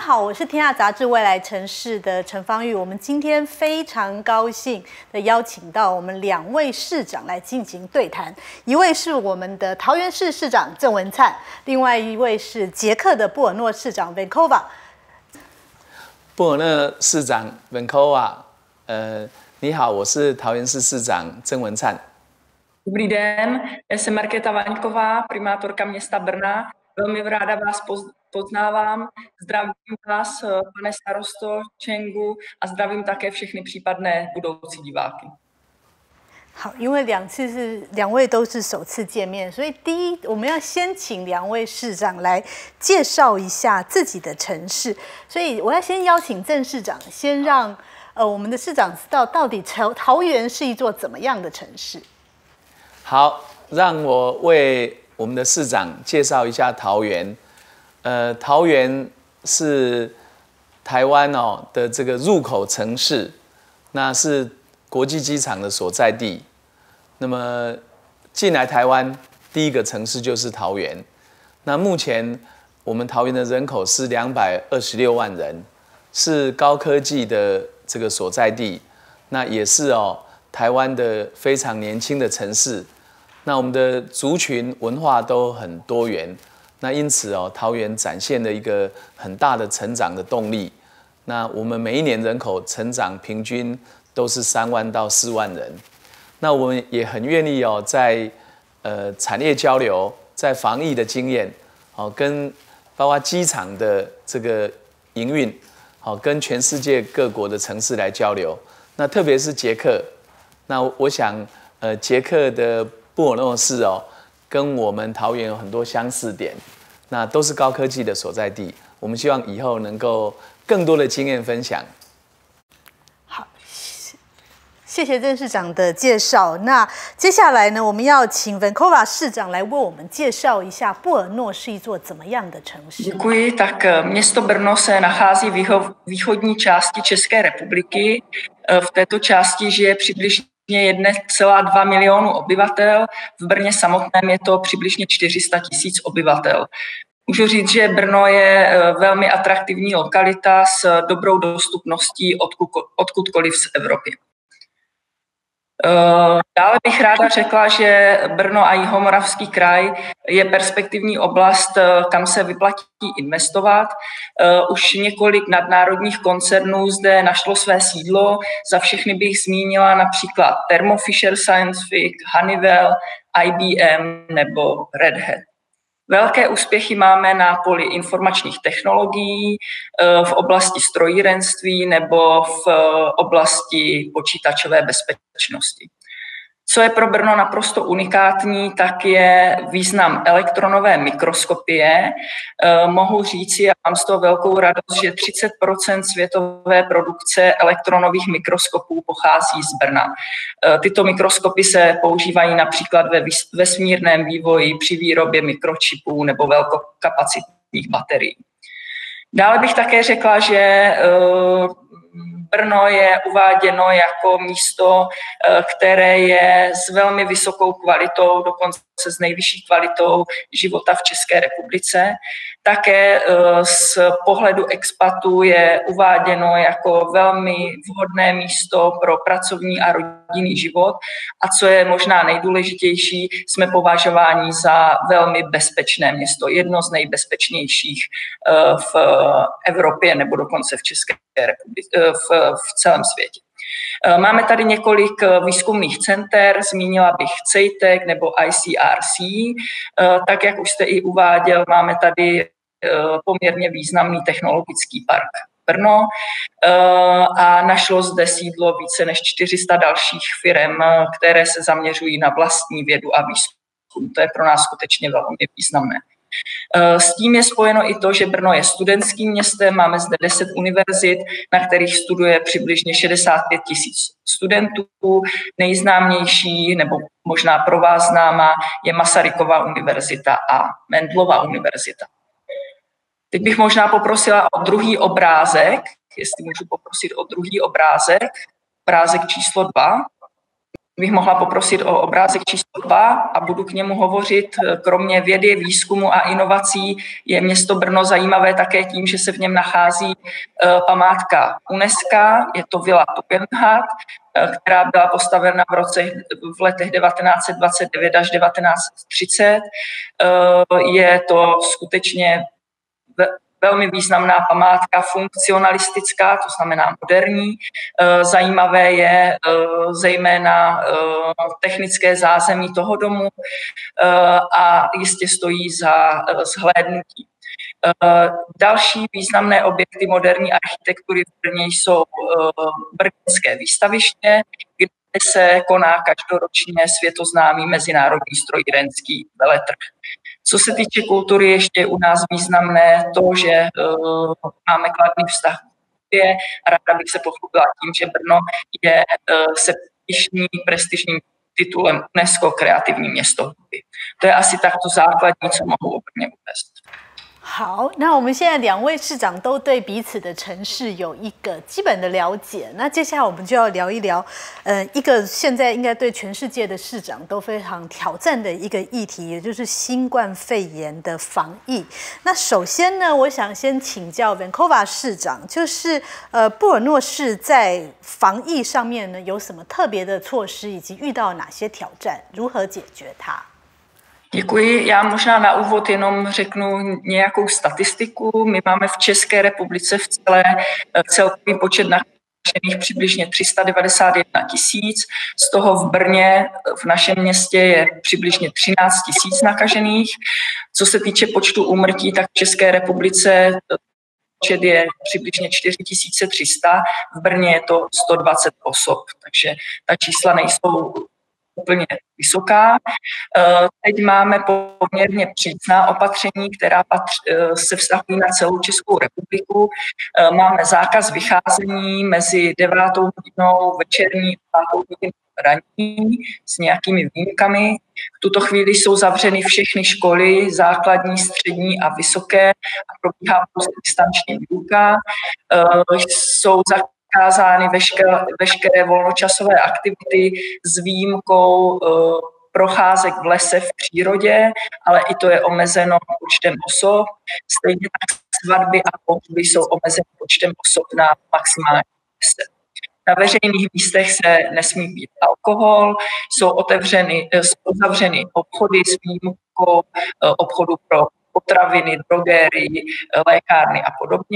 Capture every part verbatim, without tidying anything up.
好，我是天下杂志未来城市的陈芳玉。我们今天非常高兴的邀请到我们两位市长来进行对谈，一位是我们的桃园市市长郑文灿，另外一位是捷克的布尔诺市长 Venkova。 布尔诺市长 Venkova， 呃，你好，我是桃园市市长郑文灿。 Dobrý den, já jsem Markéta Vaňková, primátorka města Brna. Velmi ráda vás poznávám. Zdravím vás, pane starosto Čengu, a zdravím také všechny případné budoucí diváky. 好，因为两次是两位都是首次见面，所以第一我们要先请两位市长来介绍一下自己的城市。所以我要先邀请郑市长，先让呃我们的市长知道到底桃桃园是一座怎么样的城市。 好，让我为我们的市长介绍一下桃园。呃，桃园是台湾哦的这个入口城市，那是国际机场的所在地。那么进来台湾第一个城市就是桃园。那目前我们桃园的人口是两百二十六万人，是高科技的这个所在地。那也是哦台湾的非常年轻的城市。那我们的族群文化都很多元。那因此哦，桃园展现了一个很大的成长的动力。那我们每一年人口成长平均都是三万到四万人。那我们也很愿意哦，在呃产业交流，在防疫的经验，好跟包括机场的这个营运，好跟全世界各国的城市来交流。那特别是捷克，那我想呃捷克的布尔诺市哦。跟我们桃园有很多相似点，那都是高科技的所在地。我们希望以后能够更多的经验分享。 好，谢谢郑市长的介绍。那接下来呢，我们要请 Venkova 市长来为我们介绍一下布尔诺是一座怎么样的城市。 Děkuji. Tak město Brno se nachází v východní části České republiky. V této části žije přibližně jedna celá dva milionu obyvatel. V Brně samotném je to přibližně čtyři sta tisíc obyvatel. Můžu říct, že Brno je velmi atraktivní lokalita s dobrou dostupností odkud, odkudkoliv z Evropy. Dále bych ráda řekla, že Brno a Jihomoravský kraj je perspektivní oblast, kam se vyplatí investovat. Už několik nadnárodních koncernů zde našlo své sídlo. Za všechny bych zmínila například Thermo Fisher Scientific, Honeywell, I B M nebo Red Hat. Velké úspěchy máme na poli informačních technologií, v oblasti strojírenství nebo v oblasti počítačové bezpečnosti. Co je pro Brno naprosto unikátní, tak je význam elektronové mikroskopie. Mohu říci, a mám z toho velkou radost, že třicet procent světové produkce elektronových mikroskopů pochází z Brna. Tyto mikroskopy se používají například ve vesmírném vývoji, při výrobě mikročipů nebo velkokapacitních baterií. Dále bych také řekla, že Brno je uváděno jako místo, které je s velmi vysokou kvalitou, dokonce s nejvyšší kvalitou života v České republice. Také z pohledu expatů je uváděno jako velmi vhodné místo pro pracovní a rodinný život. A co je možná nejdůležitější, jsme považováni za velmi bezpečné město, jedno z nejbezpečnějších v Evropě nebo dokonce v České republice, v, v celém světě. Máme tady několik výzkumných center, zmínila bych CEITEC nebo I C R C. Tak, jak už jste i uváděl, máme tady poměrně významný technologický park Brno a našlo zde sídlo více než čtyři sta dalších firem, které se zaměřují na vlastní vědu a výzkum. To je pro nás skutečně velmi významné. S tím je spojeno i to, že Brno je studentským městem, máme zde deset univerzit, na kterých studuje přibližně šedesát pět tisíc studentů. Nejznámější, nebo možná pro vás známá, je Masarykova univerzita a Mendelova univerzita. Teď bych možná poprosila o druhý obrázek, jestli můžu poprosit o druhý obrázek, obrázek číslo dva. bych mohla poprosit o obrázek číslo dva a budu k němu hovořit. Kromě vědy, výzkumu a inovací je město Brno zajímavé také tím, že se v něm nachází památka UNESCO, je to Vila Tugendhat, která byla postavena v, roce, v letech devatenáct set dvacet devět až devatenáct set třicet. Je to skutečně velmi významná památka, funkcionalistická, to znamená moderní. Zajímavé je zejména technické zázemí toho domu a jistě stojí za zhlédnutí. Další významné objekty moderní architektury v Brně jsou brněnské výstaviště, kde se koná každoročně světoznámý mezinárodní strojírenský veletrh. Co se týče kultury, ještě je u nás významné to, že uh, máme kladný vztah k hudbě a ráda bych se pochlubila tím, že Brno je uh, se prestižní, prestižním titulem UNESCO kreativní město hudby. To je asi takto základní, co mohu o Brně uvést. 好，那我们现在两位市长都对彼此的城市有一个基本的了解，那接下来我们就要聊一聊，呃，一个现在应该对全世界的市长都非常挑战的一个议题，也就是新冠肺炎的防疫。那首先呢，我想先请教 Vancouver 市长，就是呃，布尔诺市在防疫上面呢有什么特别的措施，以及遇到哪些挑战，如何解决它？ Děkuji. Já možná na úvod jenom řeknu nějakou statistiku. My máme v České republice v celé celkový počet nakažených přibližně tři sta devadesát jedna tisíc. Z toho v Brně, v našem městě, je přibližně třináct tisíc nakažených. Co se týče počtu úmrtí, tak v České republice počet je přibližně čtyři tisíce tři sta, v Brně je to sto dvacet osob, takže ta čísla nejsou úplně vysoká. Teď máme poměrně přísná opatření, která se vztahují na celou Českou republiku. Máme zákaz vycházení mezi devátou hodinou večerní a pátou hodinou ranní s nějakými výjimkami. V tuto chvíli jsou zavřeny všechny školy, základní, střední a vysoké a probíhá pouze distanční výuka. Jsou zakázány veškeré, veškeré volnočasové aktivity s výjimkou uh, procházek v lese v přírodě, ale i to je omezeno počtem osob. Stejně tak svatby a pohřby jsou omezeny počtem osob na maximálně deset. Na veřejných místech se nesmí pít alkohol, jsou otevřeny, jsou uzavřeny obchody s výjimkou uh, obchodu pro potraviny, drogérii, lékárny a podobně.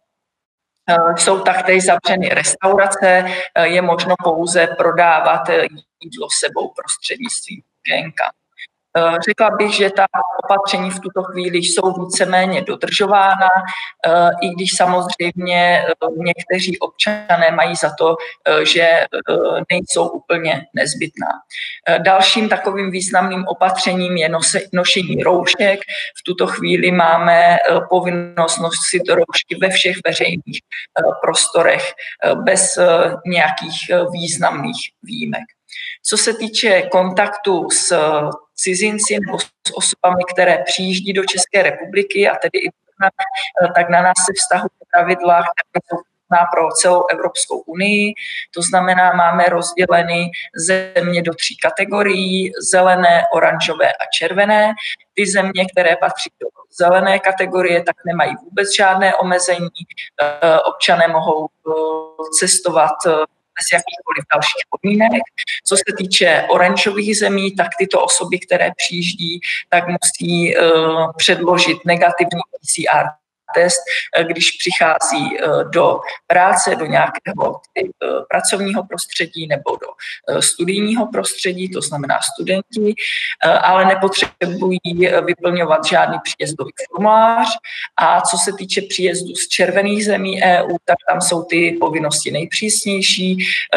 Jsou taktéž zavřeny restaurace, je možno pouze prodávat jídlo sebou prostřednictvím ženka. Řekla bych, že ta opatření v tuto chvíli jsou víceméně dodržována, i když samozřejmě někteří občané mají za to, že nejsou úplně nezbytná. Dalším takovým významným opatřením je nošení roušek. V tuto chvíli máme povinnost nosit roušky ve všech veřejných prostorech bez nějakých významných výjimek. Co se týče kontaktu s cizinci nebo s osobami, které přijíždí do České republiky a tedy i na, tak na nás se vztahují pravidla, které jsou pro celou Evropskou unii. To znamená, máme rozděleny země do tří kategorií, zelené, oranžové a červené. Ty země, které patří do zelené kategorie, tak nemají vůbec žádné omezení. Občané mohou cestovat bez jakýchkoliv dalších podmínek. Co se týče oranžových zemí, tak tyto osoby, které přijíždí, tak musí uh, předložit negativní P C R test, když přichází do práce, do nějakého pracovního prostředí nebo do studijního prostředí, to znamená studenti, ale nepotřebují vyplňovat žádný příjezdový formulář. A co se týče příjezdu z červených zemí E U, tak tam jsou ty povinnosti nejpřísnější.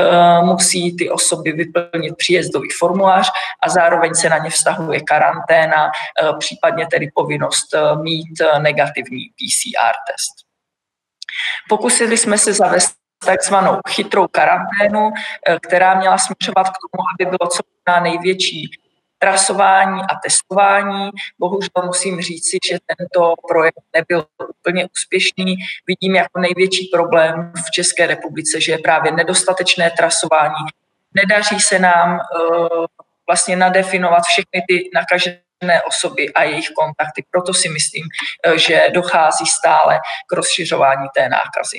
Musí ty osoby vyplnit příjezdový formulář a zároveň se na ně vztahuje karanténa, případně tedy povinnost mít negativní P C R test. Pokusili jsme se zavést takzvanou chytrou karanténu, která měla směřovat k tomu, aby bylo co možná největší trasování a testování. Bohužel musím říci, že tento projekt nebyl úplně úspěšný. Vidím jako největší problém v České republice, že je právě nedostatečné trasování, nedaří se nám vlastně nadefinovat všechny ty nakažené osoby a jejich kontakty. Proto si myslím, že dochází stále k rozšiřování té nákazy.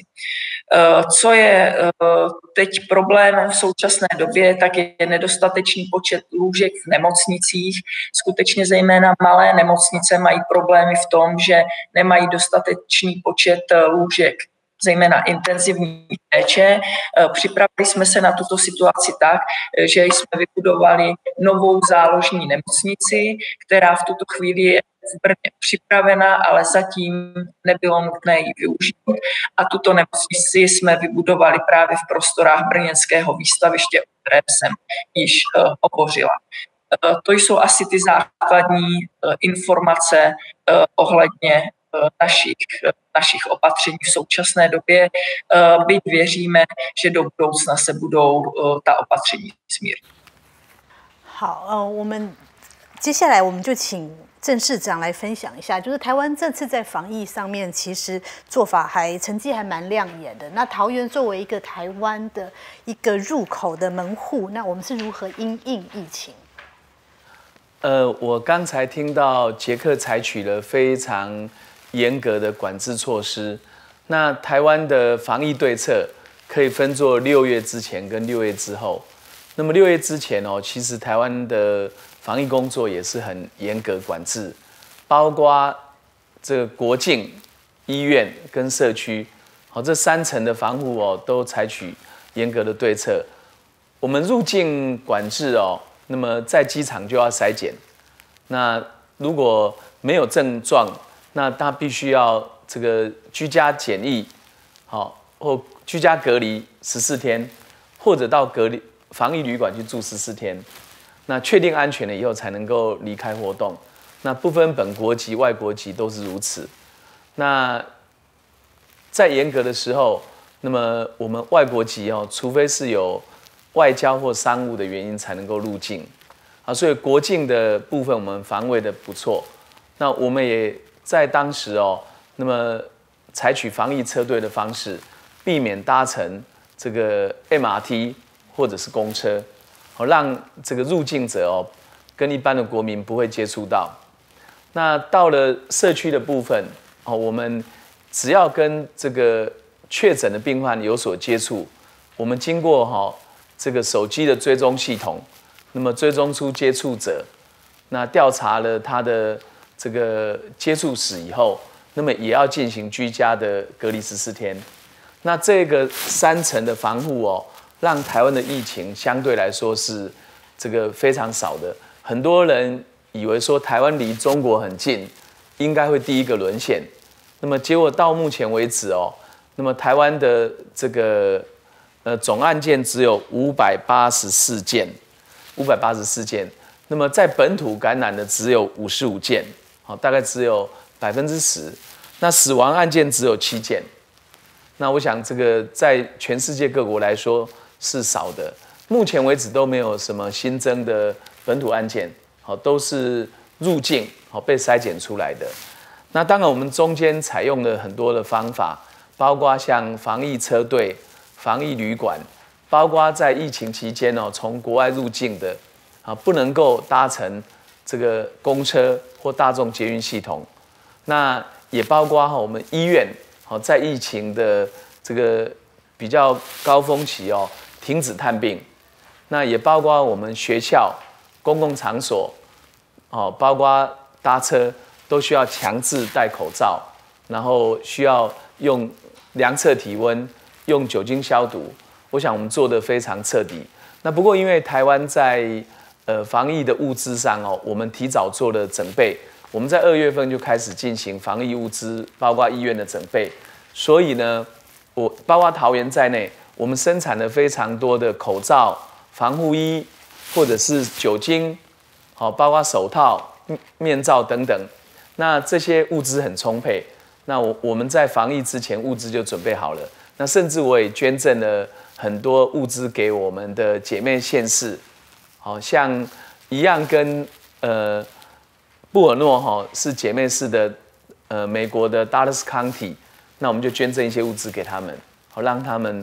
Co je teď problém v současné době, tak je nedostatečný počet lůžek v nemocnicích. Skutečně zejména malé nemocnice mají problémy v tom, že nemají dostatečný počet lůžek, zejména intenzivní péče. Připravili jsme se na tuto situaci tak, že jsme vybudovali novou záložní nemocnici, která v tuto chvíli je v Brně připravena, ale zatím nebylo nutné ji využít. A tuto nemocnici jsme vybudovali právě v prostorách brněnského výstaviště, o kterém jsem již uh, hovořila. Uh, to jsou asi ty základní uh, informace uh, ohledně uh, našich, uh, našich opatření v současné době. Uh, byť věříme, že do budoucna se budou uh, ta opatření zmírnit. 好，呃，我们接下来我们就请郑市长来分享一下，就是台湾这次在防疫上面，其实做法还成绩还蛮亮眼的。那桃园作为一个台湾的一个入口的门户，那我们是如何因应疫情？ 呃，我刚才听到捷克采取了非常严格的管制措施，那台湾的防疫对策可以分作六月之前跟六月之后。那么六月之前哦，其实台湾的防疫工作也是很严格管制，包括这个国境、医院跟社区，好，这三层的防护哦，都采取严格的对策。我们入境管制哦，那么在机场就要筛检，那如果没有症状，那他必须要这个居家检疫，好，或居家隔离十四天，或者到隔离防疫旅馆去住十四天。那确定安全了以后才能够离开活动，那不分本国籍、外国籍都是如此。那在严格的时候，那么我们外国籍哦，除非是有外交或商务的原因才能够入境啊，所以国境的部分我们防卫的不错。那我们也在当时哦，那么采取防疫车队的方式，避免搭乘这个 M R T 或者是公车。好，让这个入境者哦，跟一般的国民不会接触到。那到了社区的部分哦，我们只要跟这个确诊的病患有所接触，我们经过哈这个手机的追踪系统，那么追踪出接触者，那调查了他的这个接触史以后，那么也要进行居家的隔离十四天。那这个三层的防护哦。让台湾的疫情相对来说是这个非常少的，很多人以为说台湾离中国很近，应该会第一个沦陷。那么结果到目前为止哦，那么台湾的这个呃总案件只有五百八十四件，五百八十四件。那么在本土感染的只有五十五件，好，大概只有百分之十。那死亡案件只有七件。那我想这个在全世界各国来说是少的，目前为止都没有什么新增的本土案件，好，都是入境好被筛检出来的。那当然，我们中间采用了很多的方法，包括像防疫车队、防疫旅馆，包括在疫情期间哦，从国外入境的啊，不能够搭乘这个公车或大众捷运系统。那也包括哈我们医院好在疫情的这个比较高峰期哦。停止探病，那也包括我们学校、公共场所，哦，包括搭车都需要强制戴口罩，然后需要用量测体温、用酒精消毒。我想我们做得非常彻底。那不过因为台湾在呃防疫的物资上哦，我们提早做了准备，我们在二月份就开始进行防疫物资，包括医院的准备，所以呢，我包括桃园在内。我们生产了非常多的口罩、防护衣，或者是酒精，好，包括手套、面罩等等。那这些物资很充沛。那我我们在防疫之前，物资就准备好了。那甚至我也捐赠了很多物资给我们的姐妹县市，好像一样跟呃布尔诺哈是姐妹市的呃美国的 Dallas County， 那我们就捐赠一些物资给他们，好让他们。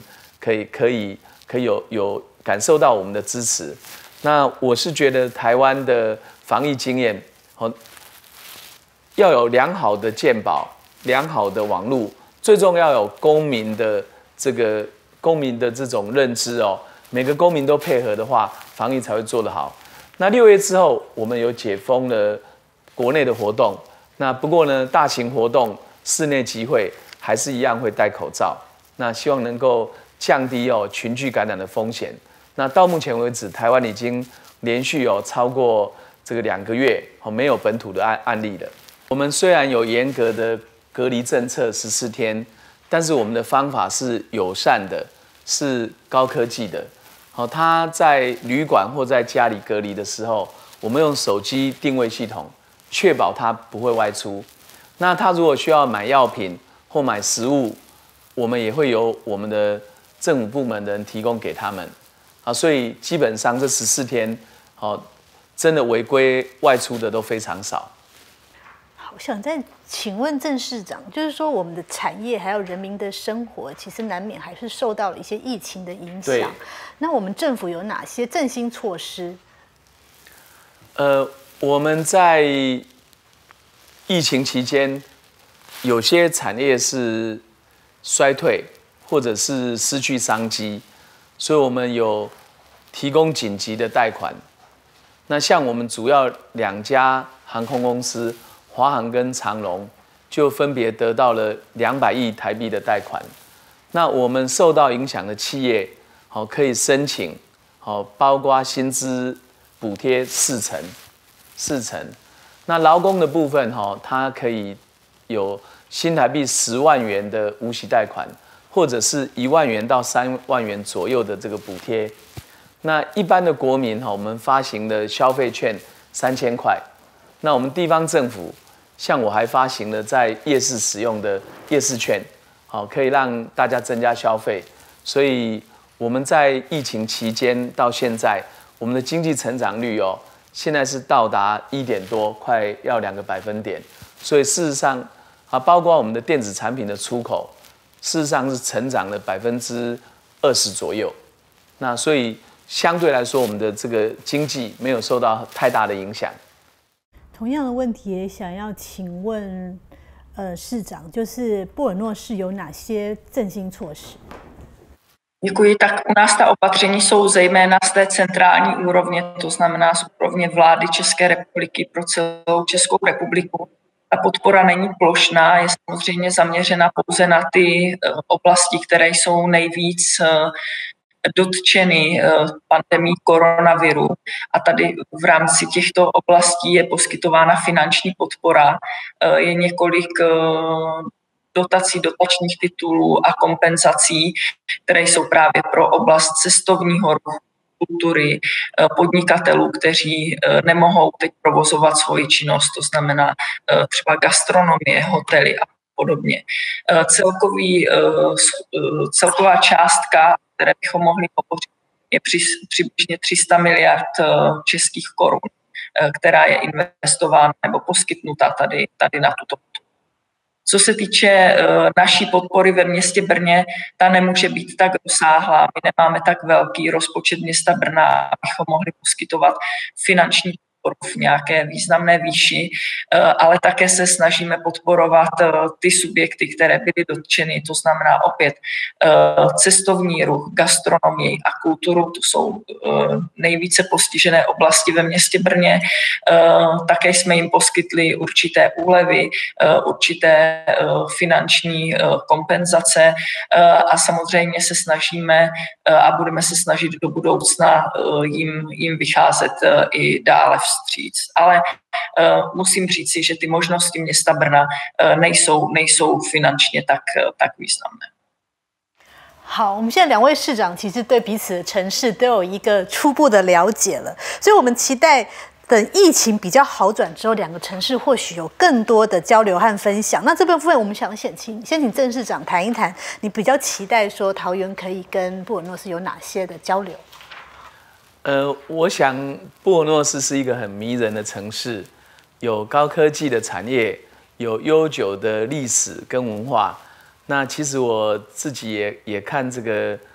可以可以可以有有感受到我们的支持。那我是觉得台湾的防疫经验，哦，要有良好的健保、良好的网络，最重要有公民的这个公民的这种认知哦，每个公民都配合的话，防疫才会做得好。那六月之后，我们有解封了国内的活动，那不过呢，大型活动、室内集会还是一样会戴口罩。那希望能够降低哦群聚感染的风险。那到目前为止，台湾已经连续有超过这个两个月哦没有本土的案案例了。我们虽然有严格的隔离政策十四天，但是我们的方法是友善的，是高科技的。好，他在旅馆或在家里隔离的时候，我们用手机定位系统，确保他不会外出。那他如果需要买药品或买食物，我们也会由我们的政府部门的人提供给他们。啊，所以基本上这十四天，哦，真的违规外出的都非常少。 好，我想再请问郑市长，就是说我们的产业还有人民的生活，其实难免还是受到了一些疫情的影响。那我们政府有哪些振兴措施？ 呃，我们在疫情期间，有些产业是衰退，或者是失去商机。所以我们有提供紧急的贷款。那像我们主要两家航空公司，华航跟长荣，就分别得到了两百亿台币的贷款。那我们受到影响的企业，好可以申请，好包括薪资补贴四成，四成。那劳工的部分，哈，它可以有新台币十万元的无息贷款。或者是一万元到三万元左右的这个补贴，那一般的国民哈，我们发行的消费券三千块，那我们地方政府，像我还发行了在夜市使用的夜市券，好可以让大家增加消费，所以我们在疫情期间到现在，我们的经济成长率哦，现在是到达一点多，快要两个百分点，所以事实上啊，包括我们的电子产品的出口。事实上是成长了百分之二十左右，那所以相对来说，我们的这个经济没有受到太大的影响。 同样的问题也想要请问，呃，市长，就是布尔诺市有哪些振兴措施？ Děkuji. Tak u nás ta opatření jsou zejména z té centrální úrovně, to znamená z úrovně vlády České republiky pro celou Českou republiku. Ta podpora není plošná, je samozřejmě zaměřena pouze na ty oblasti, které jsou nejvíc dotčeny pandemií koronaviru. A tady v rámci těchto oblastí je poskytována finanční podpora. Je několik dotací, dotačních titulů a kompenzací, které jsou právě pro oblast cestovního ruchu, kultury, podnikatelů, kteří nemohou teď provozovat svoji činnost, to znamená třeba gastronomie, hotely a podobně. Celkový, celková částka, které bychom mohli hovořit, je přibližně tři sta miliard českých korun, která je investována nebo poskytnuta tady, tady na tuto. Co se týče uh, naší podpory ve městě Brně, ta nemůže být tak rozsáhlá. My nemáme tak velký rozpočet města Brna, abychom mohli poskytovat finanční podporu v nějaké významné výši, uh, ale také se snažíme podporovat uh, ty subjekty, které byly dotčeny, to znamená opět uh, cestovní ruch, gastronomii a kulturu, to jsou uh, nejvíce postižené oblasti ve městě Brně. Uh, také jsme jim poskytli určité úlevy, uh, určité finanční kompenzace a samozřejmě se snažíme a budeme se snažit do budoucna jim, jim vycházet i dále vstříc. Ale musím říci, že ty možnosti města Brna nejsou, nejsou finančně tak, tak významné. 好，我们现在两位市长其实对彼此的城市都有一个初步的了解了，所以我们期待等疫情比较好转之后，两个城市或许有更多的交流和分享。那这部分我们想先请先请郑市长谈一谈，你比较期待说桃园可以跟布尔诺斯有哪些的交流？ 呃，我想布尔诺斯是一个很迷人的城市，有高科技的产业，有悠久的历史跟文化。那其实我自己也也看这个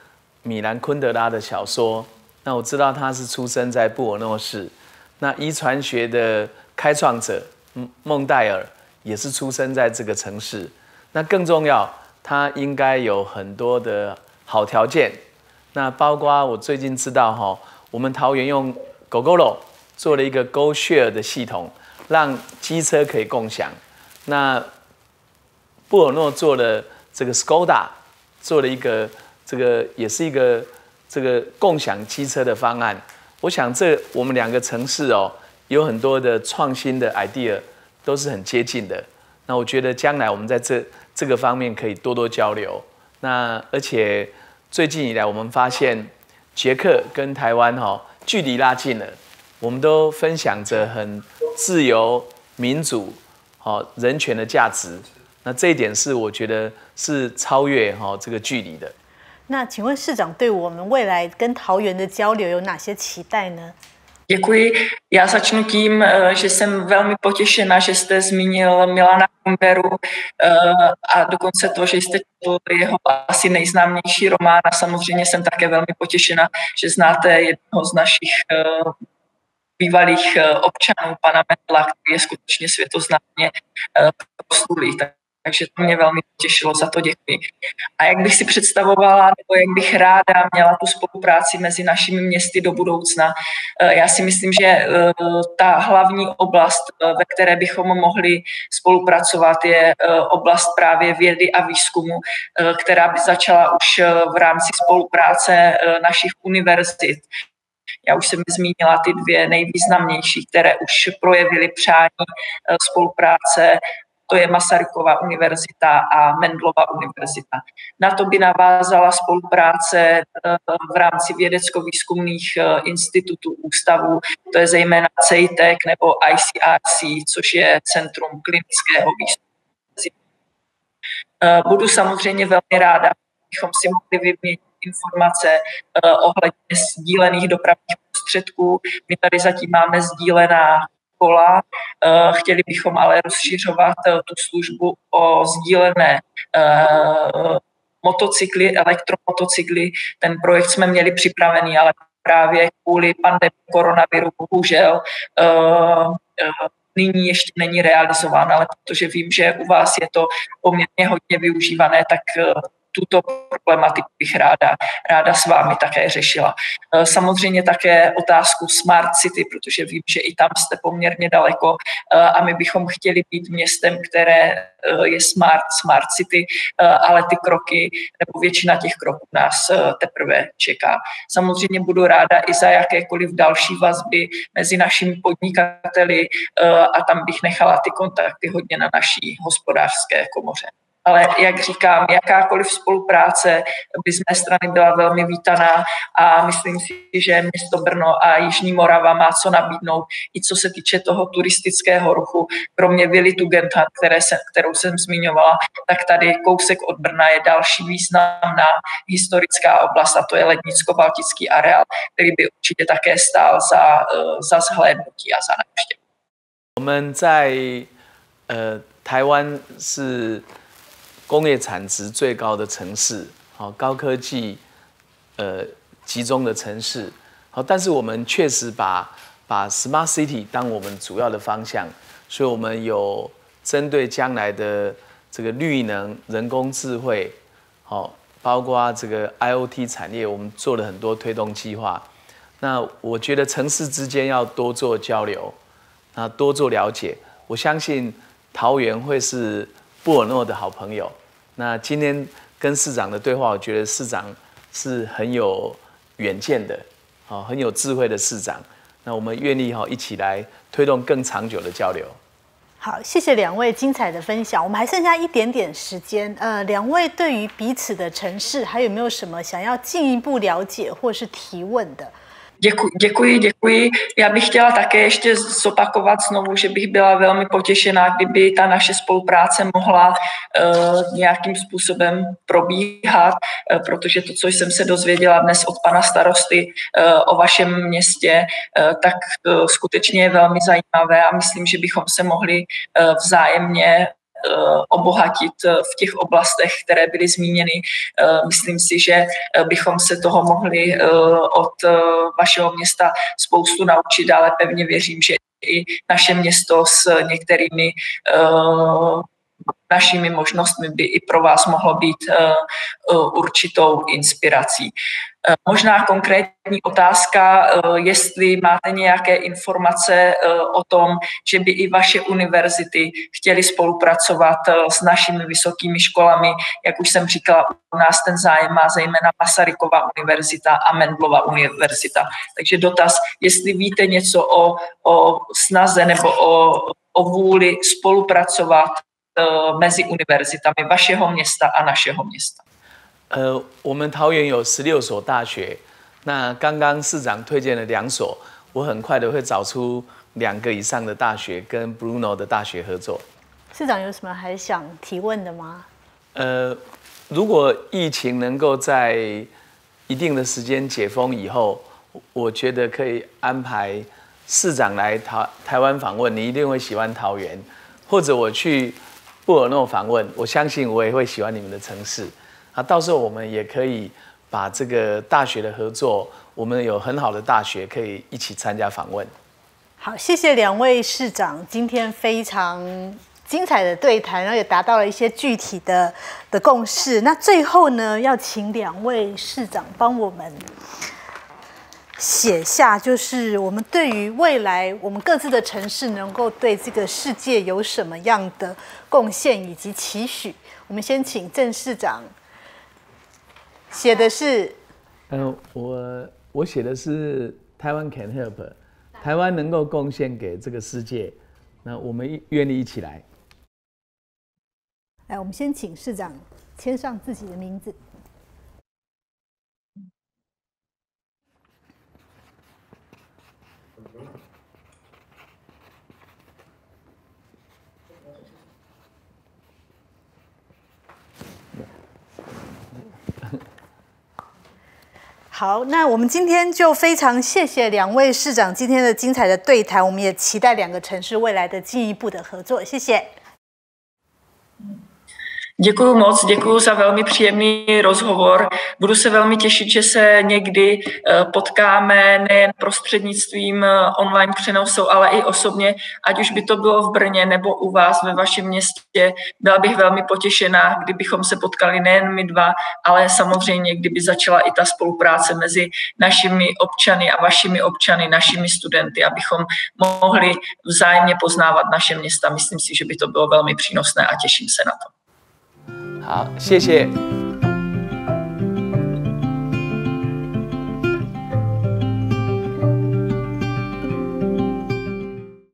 米兰昆德拉的小说。那我知道他是出生在布尔诺市。那遗传学的开创者孟戴尔也是出生在这个城市。那更重要，他应该有很多的好条件。那包括我最近知道哈，我们桃园用 Gogoro 做了一个 Go Share 的系统，让机车可以共享。那布尔诺做了这个 Skoda， 做了一个这个也是一个这个共享机车的方案。我想这我们两个城市哦，有很多的创新的 idea 都是很接近的。那我觉得将来我们在这这个方面可以多多交流。那而且最近以来，我们发现捷克跟台湾哈、哦、距离拉近了，我们都分享着很自由、民主、哦人权的价值。那这一点是我觉得是超越哈、哦、这个距离的。 那请问市长对我们未来跟桃园的交流有哪些期待呢？ Děkuji. Já začnu tím, že jsem velmi potěšena, že jste zmínil Milana Kunderu a dokonce to, že jste četl jeho asi nejznámější román. A samozřejmě jsem také velmi potěšena, že znáte jednoho z našich bývalých občanů, pana Mendla, který je skutečně světoznámě proslulý. Takže to mě velmi těšilo, za to děkuji. A jak bych si představovala, nebo jak bych ráda měla tu spolupráci mezi našimi městy do budoucna, já si myslím, že ta hlavní oblast, ve které bychom mohli spolupracovat, je oblast právě vědy a výzkumu, která by začala už v rámci spolupráce našich univerzit. Já už jsem zmínila ty dvě nejvýznamnější, které už projevily přání spolupráce. To je Masarykova univerzita a Mendlova univerzita. Na to by navázala spolupráce v rámci vědecko-výzkumných institutů, ústavů, to je zejména C E I T E C nebo I C R C, což je Centrum klinického výzkumu. Budu samozřejmě velmi ráda, abychom si mohli vyměnit informace ohledně sdílených dopravních prostředků. My tady zatím máme sdílená kola. Chtěli bychom ale rozšiřovat tu službu o sdílené motocykly, elektromotocykly. Ten projekt jsme měli připravený, ale právě kvůli pandemii koronaviru bohužel nyní ještě není realizován, ale protože vím, že u vás je to poměrně hodně využívané, tak tuto problematiku bych ráda, ráda s vámi také řešila. Samozřejmě také otázku Smart City, protože vím, že i tam jste poměrně daleko a my bychom chtěli být městem, které je Smart, Smart City, ale ty kroky, nebo většina těch kroků nás teprve čeká. Samozřejmě budu ráda i za jakékoliv další vazby mezi našimi podnikateli a tam bych nechala ty kontakty hodně na naší hospodářské komoře. Ale jak říkám, jakákoliv spolupráce by z mé strany byla velmi vítaná a myslím si, že město Brno a Jižní Morava má co nabídnout, i co se týče toho turistického ruchu. Kromě Vily Tugendhat, které se, kterou jsem zmiňovala, tak tady kousek od Brna je další významná historická oblast a to je Lednicko-Baltický areál, který by určitě také stál za, za zhlédnutí a za návštěvu. 我们在呃台湾是工业产值最高的城市，好高科技，呃集中的城市，好，但是我们确实把把 Smart City 当我们主要的方向，所以我们有针对将来的这个绿能、人工智慧，好，包括这个 I O T 产业，我们做了很多推动计划。那我觉得城市之间要多做交流，啊，多做了解。我相信桃园会是布尔诺的好朋友。那今天跟市长的对话，我觉得市长是很有远见的，好，很有智慧的市长。那我们愿意哈一起来推动更长久的交流。 好，谢谢两位精彩的分享。我们还剩下一点点时间，呃，两位对于彼此的城市还有没有什么想要进一步了解或是提问的？ Děkuji, děkuji, děkuji. Já bych chtěla také ještě zopakovat znovu, že bych byla velmi potěšená, kdyby ta naše spolupráce mohla uh, nějakým způsobem probíhat, uh, protože to, co jsem se dozvěděla dnes od pana starosty uh, o vašem městě, uh, tak uh, skutečně je velmi zajímavé a myslím, že bychom se mohli uh, vzájemně obohatit v těch oblastech, které byly zmíněny. Myslím si, že bychom se toho mohli od vašeho města spoustu naučit, ale pevně věřím, že i naše město s některými našimi možnostmi by i pro vás mohlo být určitou inspirací. Možná konkrétní otázka, jestli máte nějaké informace o tom, že by i vaše univerzity chtěly spolupracovat s našimi vysokými školami. Jak už jsem říkala, u nás ten zájem má zejména Masarykova univerzita a Mendelova univerzita. Takže dotaz, jestli víte něco o, o snaze nebo o, o vůli spolupracovat mezi univerzitami vašeho města a našeho města。 呃，我们桃园有十六所大学，那刚刚市长推荐了两所，我很快的会找出两个以上的大学跟 Brno 的大学合作。 市长有什么还想提问的吗？ 呃，如果疫情能够在一定的时间解封以后，我觉得可以安排市长来台台湾访问，你一定会喜欢桃园，或者我去布尔诺访问，我相信我也会喜欢你们的城市。啊，到时候我们也可以把这个大学的合作，我们有很好的大学可以一起参加访问。 好，谢谢两位市长今天非常精彩的对谈，然后也达到了一些具体的的共识。那最后呢，要请两位市长帮我们写下，就是我们对于未来我们各自的城市能够对这个世界有什么样的贡献以及期许。我们先请郑市长。写的是， 呃，我我写的是台湾 can help， 台湾能够贡献给这个世界，那我们愿意一起来。 来，我们先请市长签上自己的名字。好，那我们今天就非常谢谢两位市长今天的精彩的对谈，我们也期待两个城市未来的进一步的合作。谢谢。 Děkuju moc, děkuju za velmi příjemný rozhovor. Budu se velmi těšit, že se někdy potkáme nejen prostřednictvím online přenosu, ale i osobně, ať už by to bylo v Brně nebo u vás ve vašem městě. Byla bych velmi potěšená, kdybychom se potkali nejen my dva, ale samozřejmě, kdyby začala i ta spolupráce mezi našimi občany a vašimi občany, našimi studenty, abychom mohli vzájemně poznávat naše města. Myslím si, že by to bylo velmi přínosné a těším se na to. 好，谢谢。